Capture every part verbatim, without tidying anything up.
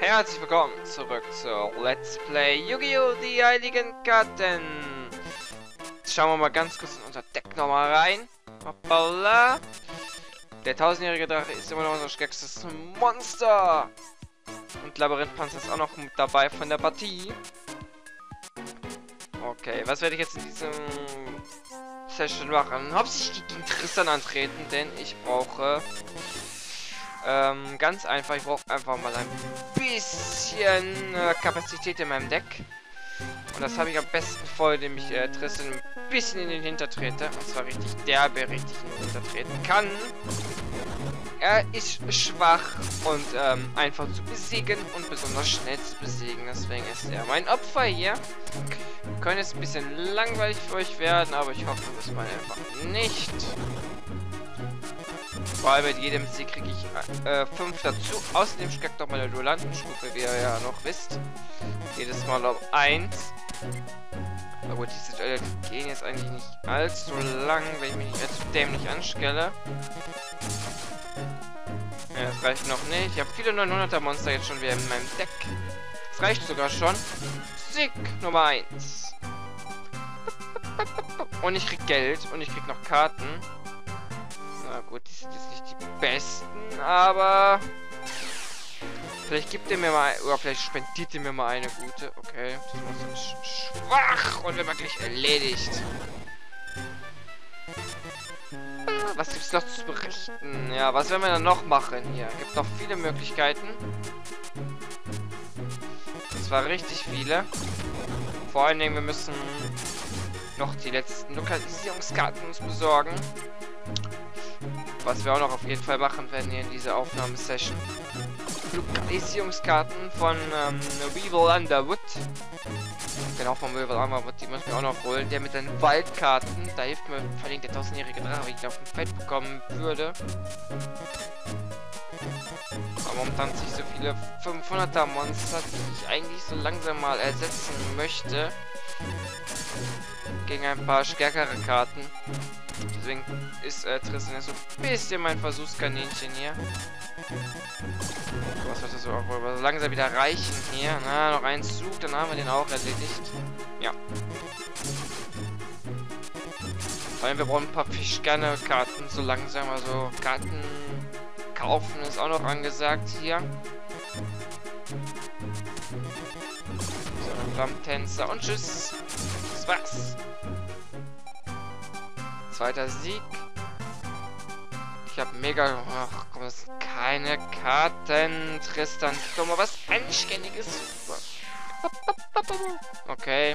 Herzlich willkommen zurück zu Let's Play Yu-Gi-Oh! Die Heiligen Karten. Jetzt schauen wir mal ganz kurz in unser Deck nochmal rein. Hoppala. Der tausendjährige Drache ist immer noch unser stärkstes Monster. Und Labyrinthpanzer ist auch noch mit dabei von der Partie. Okay, was werde ich jetzt in diesem Session machen? Hauptsächlich gegen Tristan antreten, denn ich brauche ähm, ganz einfach, ich brauche einfach mal ein bisschen äh, Kapazität in meinem Deck. Und das habe ich am besten voll, indem ich äh, Tristan ein bisschen in den Hinter trete. Und zwar richtig derbe, richtig in den Hinter treten kann. Er ist schwach und ähm, einfach zu besiegen und besonders schnell zu besiegen. Deswegen ist er mein Opfer hier. Könnte jetzt ein bisschen langweilig für euch werden, aber ich hoffe das mal einfach nicht. Vor allem mit jedem Sieg kriege ich äh, fünf dazu. Außerdem steckt noch meine Duellantenstufe, wie ihr ja noch wisst. Jedes Mal auf eins. Aber gut, diese Duelle gehen jetzt eigentlich nicht allzu lang, wenn ich mich nicht allzu dämlich anstelle. Ja, das reicht noch nicht. Ich habe viele neunhunderter Monster jetzt schon wieder in meinem Deck. Das reicht sogar schon. Sieg Nummer eins. Und ich krieg Geld und ich krieg noch Karten. Na gut, die sind jetzt nicht die besten, aber vielleicht gibt er mir mal, oder vielleicht spendiert er mir mal eine gute. Okay, das Monster ist schwach und wird wirklich erledigt. Was gibt's noch zu berichten? Ja, was werden wir dann noch machen hier? Gibt noch viele Möglichkeiten. Und zwar richtig viele. Vor allen Dingen, wir müssen noch die letzten Lokalisierungskarten uns besorgen. Was wir auch noch auf jeden Fall machen werden hier in dieser Aufnahmesession. Lokalisierungskarten von ähm, Weevil Underwood. Genau, von Weevil Underwood, die müssen wir auch noch holen. Der mit den Waldkarten, da hilft mir vor allem der tausendjährige Drache, wie ich auf dem Feld bekommen würde. Aber momentan sind so viele fünfhunderter Monster, die ich eigentlich so langsam mal ersetzen möchte. Gegen ein paar stärkere Karten. Deswegen ist äh, Tristan so ein bisschen mein Versuchskaninchen hier. Was wird das so auch wohl langsam wieder reichen hier? Na, noch einen Zug, dann haben wir den auch erledigt. Ja. Vor allem, wir brauchen ein paar Fischgarne-Karten so langsam. Also Karten kaufen ist auch noch angesagt hier. So, Flammentänzer und tschüss. Das war's. Zweiter Sieg. Ich habe mega... Ach komm, das sind keine Karten. Tristan, guck mal, was Anständiges. Okay.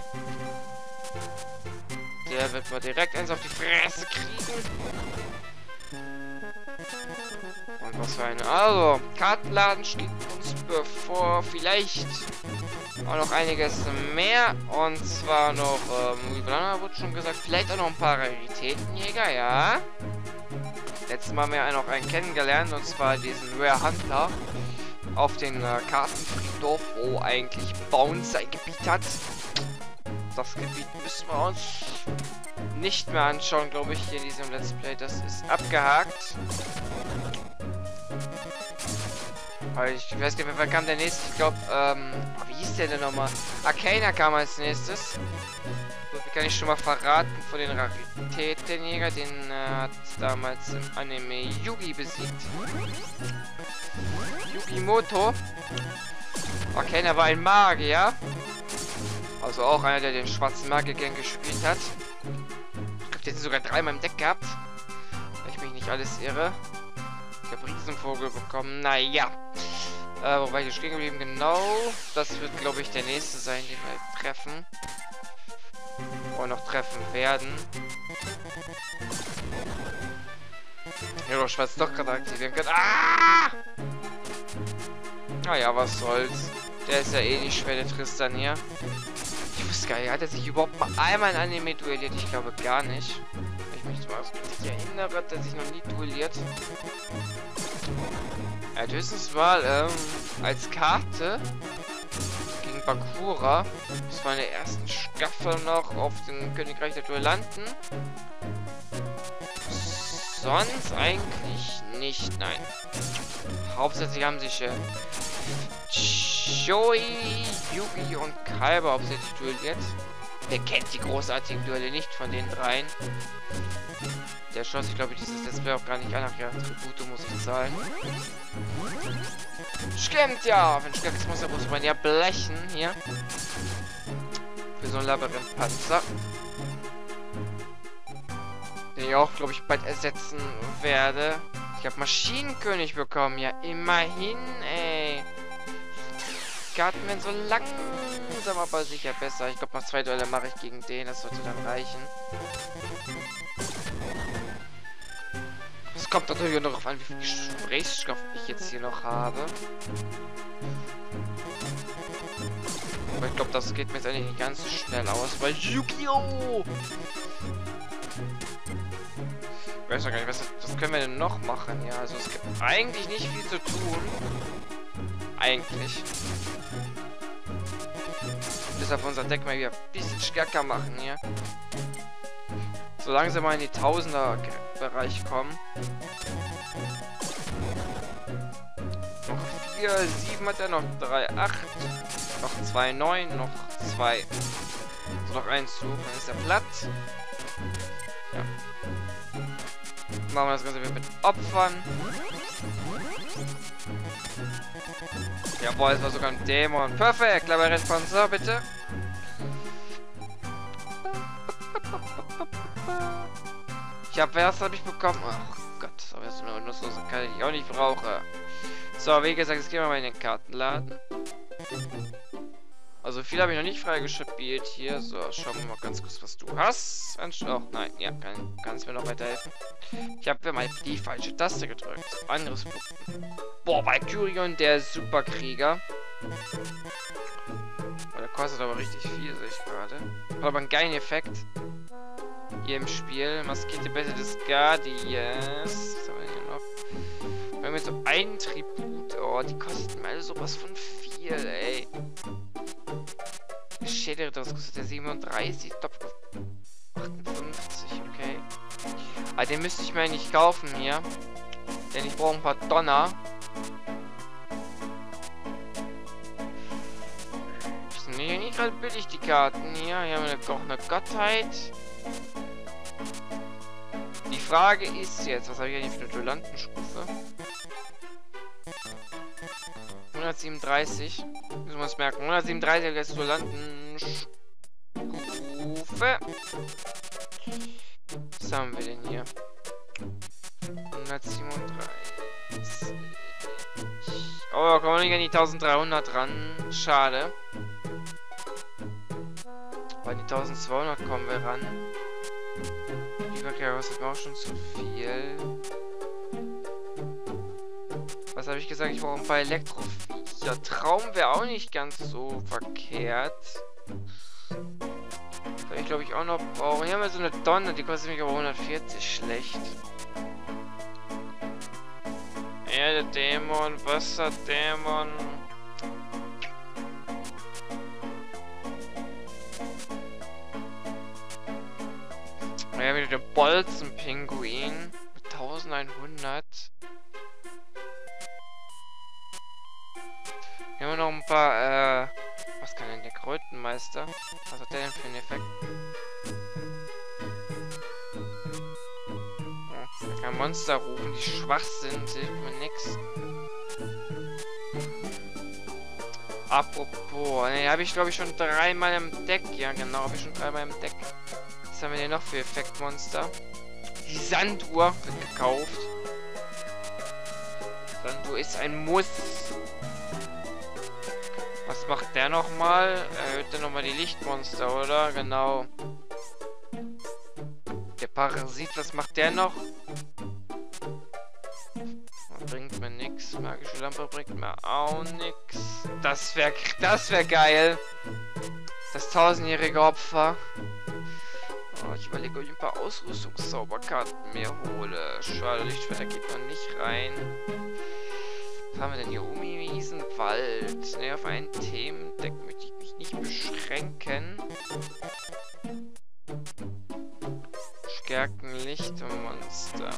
Der wird mal direkt eins auf die Fresse kriegen. Und was für eine... Also, Kartenladen steht uns bevor. Vielleicht auch noch einiges mehr. Und zwar noch, ähm, wie wurde schon gesagt, vielleicht auch noch ein paar Raritätenjäger, ja. Letztes Mal haben wir noch einen kennengelernt, und zwar diesen Rare Hunter auf den äh, Kartenfriedhof, wo eigentlich Bounce sein Gebiet hat. Das Gebiet müssen wir uns nicht mehr anschauen, glaube ich, hier in diesem Let's Play. Das ist abgehakt. Aber ich weiß nicht, wer kam der nächste? Ich glaube, ähm, wie hieß der denn nochmal? Arcana kam als nächstes. So viel kann ich schon mal verraten von den Raritätenjäger. Den äh, hat damals im Anime Yugi besiegt. Yugimoto. Arcana war ein Magier. Also auch einer, der den schwarzen Magier gern gespielt hat. Ich glaube, der hat sogar dreimal im Deck gehabt. Wenn ich mich nicht alles irre. Ich habe Riesenvogel bekommen. Naja. Äh, wobei ich stehen geblieben, genau. Das wird, glaube ich, der nächste sein, den wir treffen. Oder noch treffen werden. Hero Schwarz doch gerade aktivieren können. Ah! Naja, was soll's. Der ist ja eh nicht schwer, der Tristan hier. Ich wusste gar nicht, hat er sich überhaupt mal einmal in Anime duelliert? Ich glaube gar nicht. Wenn ich mich mal richtig erinnere, hat er sich noch nie duelliert. Er hat höchstens mal ähm, als Karte gegen Bakura, das war in der ersten Staffel noch auf dem Königreich der Duellanten. Sonst eigentlich nicht, nein. Hauptsächlich haben sich äh, Joey, Yugi und Kaiba hauptsächlich duelliert. Wer kennt die großartigen Duelle nicht von den dreien? Der schloss, ich glaube, dieses Let's Play auch gar nicht an. Ach ja, Tribute muss ich zahlen. Stimmt ja! Wenn stärkstes Monster muss man ja blechen hier. Für so ein Labyrinth-Panzer. Den ich auch, glaube ich, bald ersetzen werde. Ich habe Maschinenkönig bekommen. Ja, immerhin, ey. Die Karten werden so langsam, aber sicher besser. Ich glaube, noch zwei Duelle mache ich gegen den. Das sollte dann reichen. Es kommt natürlich auch noch darauf an, wie viel Gesprächsstoff ich jetzt hier noch habe. Aber ich glaube, das geht mir jetzt eigentlich nicht ganz so schnell aus, weil Yu-Gi-Oh! Ich weiß noch gar nicht, was, was können wir denn noch machen? Ja, also es gibt eigentlich nicht viel zu tun. Eigentlich. Bis auf unser Deck mal wieder ein bisschen stärker machen hier. So langsam mal in die Tausender-Bereich kommen. Noch vier, sieben hat er, noch drei, acht, noch zwei, neun, noch zwei. So, noch ein Zug, dann ist er platt. Ja. Machen wir das Ganze wieder mit Opfern. Jawohl, es war sogar ein Dämon. Perfekt, Labyrinth-Panzer, bitte. Ich hab, was habe ich bekommen? Ach Gott, aber das ist eine nutzlose Karte, die ich auch nicht brauche. So, wie gesagt, jetzt gehen wir mal in den Kartenladen. Also viel habe ich noch nicht freigespielt hier. So, schauen wir mal ganz kurz, was du hast. Oh, nein, ja, kann, kannst mir noch weiterhelfen. Ich habe mal die falsche Taste gedrückt. Anderes Punkten. Boah, Valkyrion, der Superkrieger. Oh, der kostet aber richtig viel, sehe ich gerade. Hat aber einen geilen Effekt. Hier im Spiel. Maskierte Bette des Guardians. Was haben wir hier noch? Wir haben jetzt so einen Tribut. Oh, die kosten mir alle sowas von viel, ey. Schädel, das kostet der siebenunddreißig. Top achtundfünfzig, okay. Aber den müsste ich mir nicht kaufen hier. Denn ich brauche ein paar Donner. Sind nicht, nicht gerade billig, die Karten hier. Hier haben wir auch eine Gottheit. Die Frage ist jetzt, was habe ich eigentlich für eine Duellantenstufe? hundertsiebenunddreißig. Müssen wir uns merken. hundertsiebenunddreißig als Duellantenstufe. Was haben wir denn hier? hundertsiebenunddreißig. Oh, da kommen wir nicht an die eintausenddreihundert ran. Schade. Bei die eintausendzweihundert kommen wir ran. Die Überkehrhaus hat mir auch schon zu viel. Was habe ich gesagt? Ich brauche ein paar Elektroviecher. Traum wäre auch nicht ganz so verkehrt. Weil ich glaube ich auch noch brauchen. Hier haben wir so eine Donner, die kostet mich aber hundertvierzig. Schlecht. Erde, Dämon, Wasserdämon. Ja, wieder der Bolzenpinguin. Mit eintausendeinhundert. Hier haben wir noch ein paar, äh... was kann denn der Krötenmeister? Was hat der denn für einen Effekt? Oh, er kann Monster rufen, die schwach sind. Hilft mir nix. Apropos, ne, habe ich glaube ich schon dreimal im Deck. Ja, genau, habe ich schon dreimal im Deck. Was haben wir denn noch für Effektmonster? Die Sanduhr wird gekauft. Sanduhr ist ein Muss. Was macht der nochmal? Erhöht der nochmal die Lichtmonster, oder? Genau. Der Parasit, was macht der noch? Bringt mir nix. Magische Lampe bringt mir auch nix. Das wäre das wär geil. Das tausendjährige Opfer. Oh, ich überlege, ob ich ein paar Ausrüstungszauberkarten mir hole. Schade, Lichtschwerter geht noch nicht rein. Was haben wir denn hier? Umi, Wiesenwald. Ne, auf ein Themendeck möchte ich mich nicht beschränken. Stärken, Lichtmonster.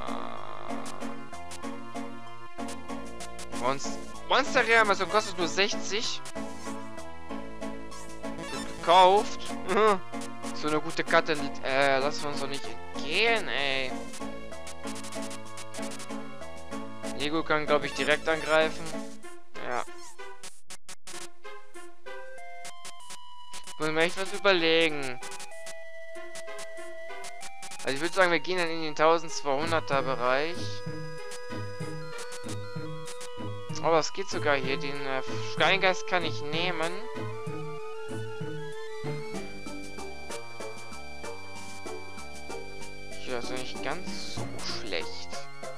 Monster, Monster Reanimation kostet nur sechzig. gekauft. So eine gute Karte, äh, lassen wir uns doch nicht entgehen, ey. Lego kann, glaube ich, direkt angreifen. Ja. Muss mir echt was überlegen. Also ich würde sagen, wir gehen dann in den zwölfhunderter Bereich. Aber es geht sogar hier. Den äh, Steingeist kann ich nehmen. Ja, das ist nicht ganz so schlecht.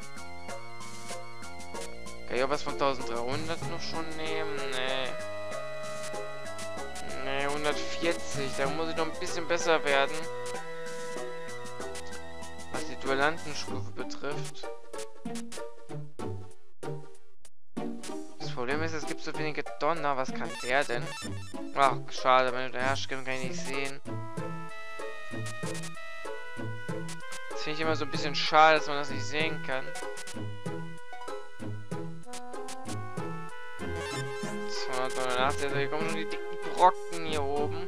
Kann ich auch was von dreizehnhundert noch schon nehmen? Nee. Nee, hundertvierzig. Da muss ich noch ein bisschen besser werden. Was die Duellantenstufe betrifft. Das Problem ist, es gibt so wenige Donner. Was kann der denn? Ach, schade. Meine Herrschung kann ich nicht sehen. Das finde ich immer so ein bisschen schade, dass man das nicht sehen kann. zweihundertneunundachtzig, also hier kommen schon die dicken Brocken hier oben.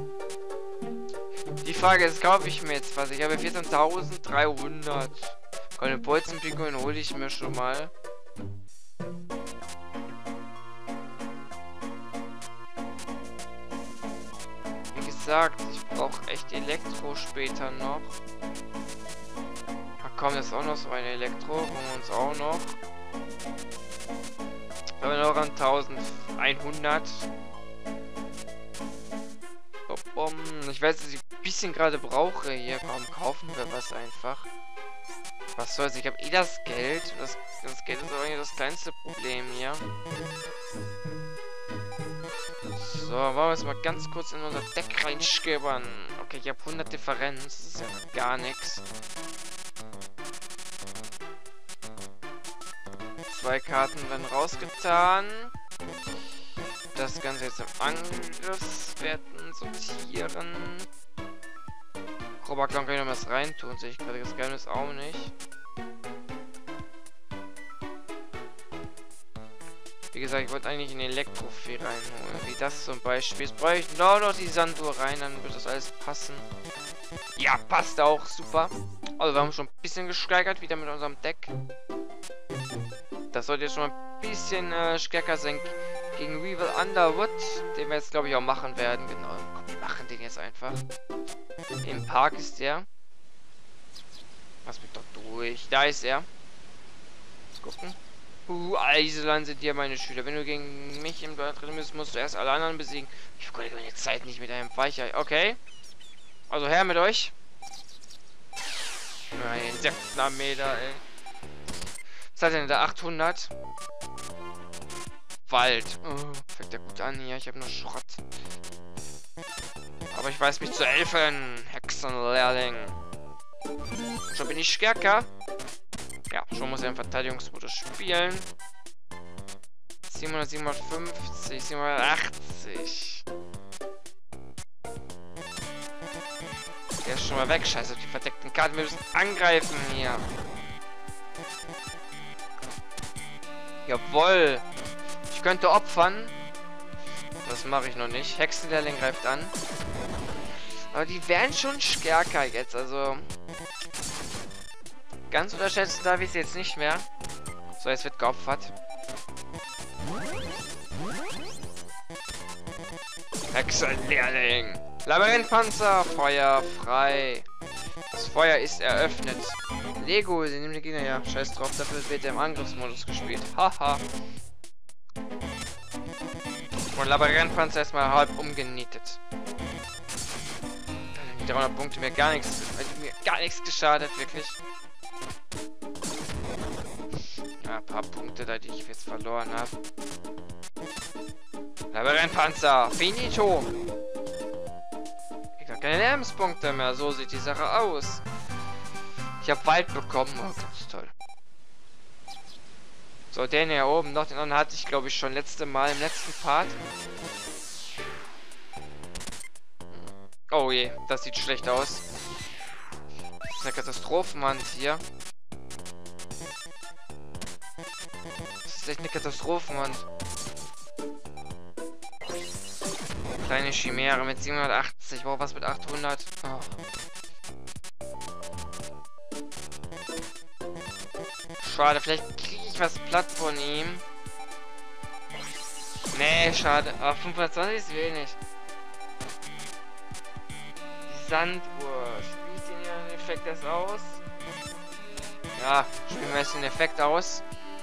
Die Frage ist, kaufe ich mir jetzt was? Ich habe vierzehntausenddreihundert. Goldene Bolzenpinguin hole ich mir schon mal. Wie gesagt, ich brauche echt Elektro später noch. Ach komm, das ist auch noch so ein Elektro. Holen wir uns auch noch. Wir haben noch an eintausendeinhundert. Ich weiß, dass ich ein bisschen gerade brauche hier. Warum kaufen wir was einfach? Was soll's? Ich habe eh das Geld. Das, das Geld ist aber eigentlich das kleinste Problem hier. So, wollen wir jetzt mal ganz kurz in unser Deck reinschibbern. Okay, ich habe hundert Differenz. Das ist ja gar nichts. Zwei Karten werden rausgetan. Das Ganze jetzt im Angriffswerten sortieren. Robaklon kann ich noch was reintun, sehe ich gerade. Das Geheimnis auch nicht. Wie gesagt, ich wollte eigentlich eine Elektrofee reinholen. Wie das zum Beispiel. Jetzt brauche ich nur noch die Sanduhr rein, dann wird das alles passen. Ja, passt auch. Super. Also wir haben schon ein bisschen gesteigert wieder mit unserem Deck. Das sollte jetzt schon mal ein bisschen äh, stärker sein gegen Weevil Underwood, den wir jetzt, glaube ich, auch machen werden. Genau, komm, wir machen den jetzt einfach. Im Park ist der. Lass mich doch durch. Da ist er. Let's gucken. Uh, Eiseland sind hier meine Schüler. Wenn du gegen mich im Duell drin bist, musst du erst alle anderen besiegen. Ich vergeude meine Zeit nicht mit einem Weichei. Okay. Also her mit euch. Ein Insektenarmee da, ey. Was hat denn da? achthundert? Wald. Oh, fängt ja gut an hier. Ich habe nur Schrott. Aber ich weiß mich zu helfen. Hexenlehrling. Schon bin ich stärker. Ja, schon muss er im Verteidigungsmodus spielen. siebenhundert, siebenhundertfünfzig, siebenhundertachtzig. Der ist schon mal weg. Scheiße, die verdeckten Karten. Wir müssen angreifen hier. Jawohl. Ich könnte opfern. Das mache ich noch nicht. Hexenlehrling greift an. Aber die werden schon stärker jetzt. Also ganz unterschätzen darf ich es jetzt nicht mehr. So, jetzt wird geopfert. Hexenlehrling. Labyrinthpanzer. Feuer frei. Das Feuer ist eröffnet. Lego, sie nehmen die Gegner, ja. Scheiß drauf, dafür wird er im Angriffsmodus gespielt. Haha. Und Labyrinthpanzer erstmal halb umgenietet. Die dreihundert Punkte mir gar nichts, mir gar nichts geschadet, wirklich. Ja, ein paar Punkte da, die ich jetzt verloren habe. Labyrinthpanzer, finito. Ich habe keine Lebenspunkte mehr, so sieht die Sache aus. Ich habe Wald bekommen, oh, ganz toll. So, den hier oben noch, den anderen hatte ich, glaube ich, schon letzte Mal im letzten Part. Oh je, das sieht schlecht aus. Das ist eine Katastrophenwand hier. Das ist echt eine Katastrophenwand. Kleine Chimäre mit siebenhundertachtzig. Wow, was mit achthundert? Oh. Schade, vielleicht kriege ich was platt von ihm. Nee, schade. Aber fünfhundertzwanzig ist wenig. Die Sanduhr. Spielt den hier den Effekt das aus? Ja, spielen wir jetzt den Effekt aus.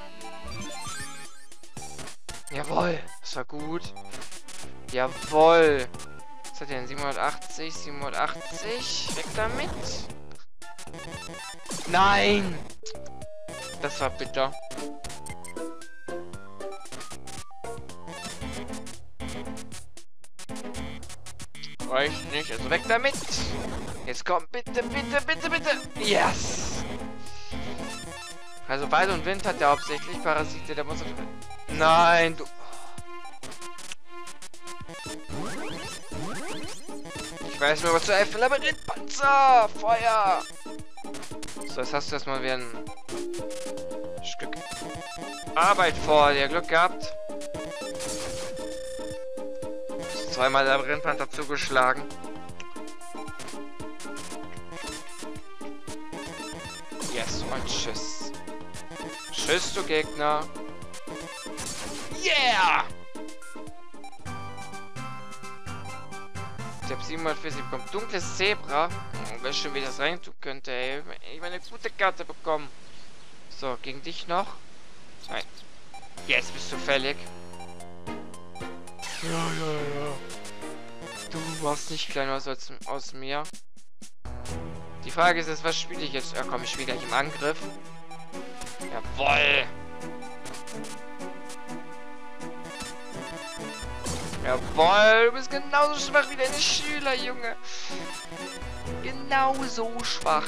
Jawohl, das war gut. Jawohl. Was hat der denn? siebenhundertachtzig, siebenhundertachtzig. Weg damit. Nein! Das war bitter. Reicht nicht, also weg damit. Jetzt kommt bitte, bitte, bitte, bitte. Yes! Also Wald und Wind hat der hauptsächlich Parasite, der muss... Nein, du... Ich weiß nur, was zu helfen. Labyrinthpanzer! Feuer! So, jetzt hast du erstmal wieder ein Stück Arbeit vor dir. Glück gehabt. Zweimal Labyrinthpanzer zugeschlagen. Yes, und tschüss. Tschüss, du Gegner. Yeah! Ich hab siebenhundertvierzig bekommen. Dunkles Zebra. Oh, wäre schön, wie das rein tun könnte, ey. Ich meine, eine gute Karte bekommen. So, gegen dich noch. Nein. Jetzt bist du fällig. Ja, ja, ja. Du machst nicht kleiner aus, als aus mir. Die Frage ist jetzt, was spiele ich jetzt? Ja, komm, ich spiele gleich im Angriff. Jawoll! Jawoll, du bist genauso schwach wie deine Schüler, Junge. Genauso schwach.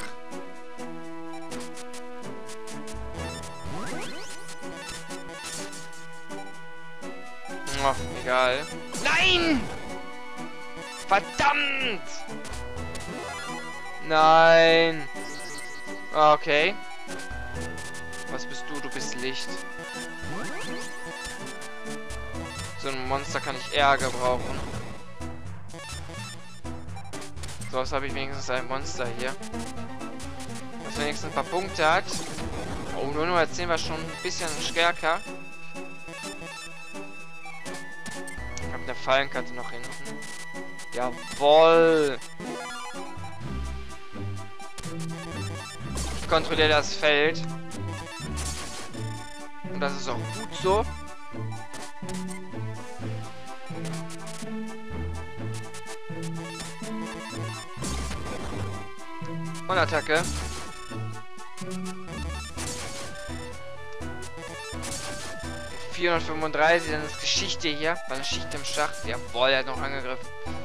Oh, egal. Nein! Verdammt! Nein! Okay. Was bist du? Du bist Licht. So ein Monster kann ich eher gebrauchen. So, was habe ich wenigstens ein Monster hier. Das wenigstens ein paar Punkte hat. Oh, nur Nummer zehn war schon ein bisschen stärker. Ich habe eine Fallenkarte noch hinten. Jawoll! Ich kontrolliere das Feld. Und das ist auch gut so. Und Attacke. vierhundertfünfunddreißig, dann ist Geschichte hier. War eine Schicht im Schacht. Jawohl, er hat noch angegriffen.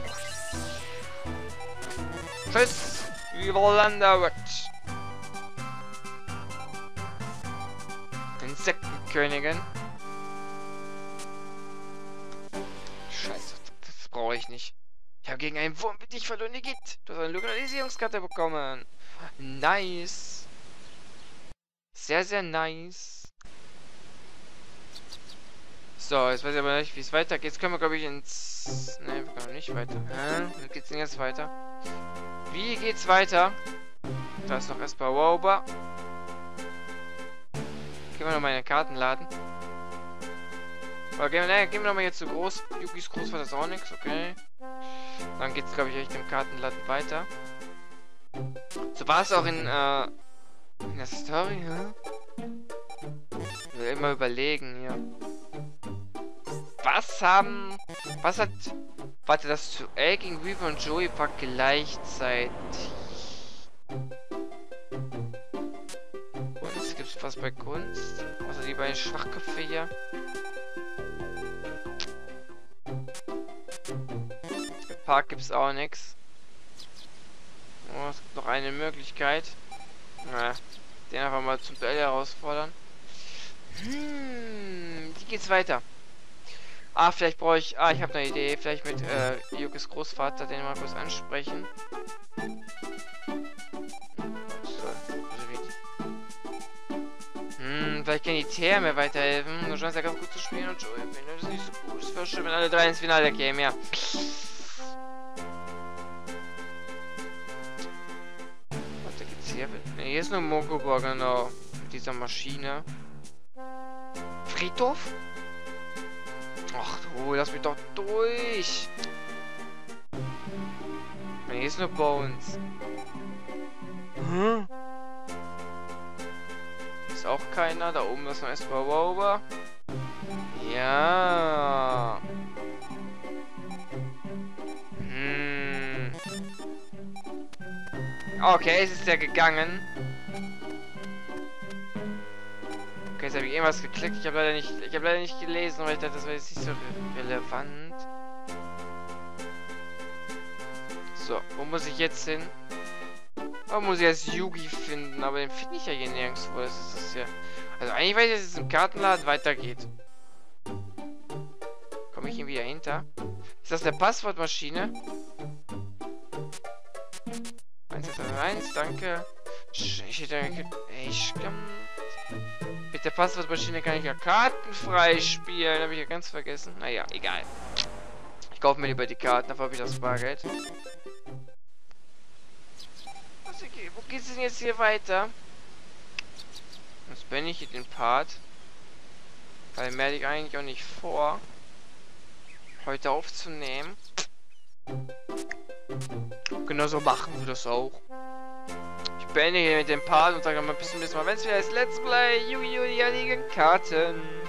Tschüss! Überlandert! Insektenkönigin. Scheiße, das brauche ich nicht. Ich habe gegen einen Wurm wie dich verloren, Igitt. Du hast eine Lokalisierungskarte bekommen. Nice. Sehr, sehr nice. So, jetzt weiß ich aber nicht, wie es weitergeht. Jetzt können wir, glaube ich, ins... Ne, wir können nicht weiter. Hä? Wie geht's denn jetzt weiter? Wie geht's weiter? Da ist noch Esparoba. Gehen wir noch mal in den Kartenladen. Aber gehen, ne, gehen wir noch mal jetzt zu groß. Yukis Großvater ist auch nichts, okay. Dann geht's, glaube ich, echt im Kartenladen weiter. So war es auch in, äh, in der Story, hä? Ich will immer überlegen hier. Was haben... Was hat... Warte, das Duell gegen Weaver und Joey war gleichzeitig. Kunst? Gibt's was bei Kunst? Außer die beiden Schwachköpfe hier. Im Park gibt's auch nichts. Oh, es gibt noch eine Möglichkeit. Na, den einfach mal zum Duell herausfordern. Hm, wie geht's weiter? Ah, vielleicht brauche ich... Ah, ich habe eine Idee. Vielleicht mit äh, Yukis Großvater, den mal kurz ansprechen. Hm, vielleicht kann die Thea mir weiterhelfen. Du scheinst ja ganz gut zu spielen und Joey, das ist nicht so gut. Es wäre schön, wenn alle drei ins Finale kämen, ja. Hier ist nur Mokuba, genau. Mit dieser Maschine. Friedhof? Ach du, lass mich doch durch. Hier ist nur Bones. Hm? Ist auch keiner. Da oben ist noch Esper. Ja. Hm. Okay, es ist ja gegangen. Okay, jetzt habe ich irgendwas geklickt. Ich habe leider nicht, ich habe leider nicht gelesen, weil ich dachte, das wäre jetzt nicht so re relevant. So, wo muss ich jetzt hin? Oh, muss ich jetzt Yugi finden, aber den finde ich ja hier nirgendwo. Das ist das ja. Also eigentlich weiß ich, dass es im Kartenladen weitergeht. Komme ich irgendwie dahinter? Ist das der Passwortmaschine? eins zwei eins, danke. Ich hätte. Ich kann. Mit der Passwortmaschine kann ich ja Karten freispielen. Habe ich ja ganz vergessen. Naja, egal. Ich kaufe mir lieber die Karten, dafür habe ich das Bargeld. Wo geht's denn jetzt hier weiter? Jetzt bin ich hier den Part. Weil mehr liegt eigentlich auch nicht vor, heute aufzunehmen. Genauso machen wir das auch. Ich beende hier mit dem Part und sage mal bis zum nächsten Mal, wenn es wieder ist Let's Play Yu-Gi-Oh! Die heiligen Karten.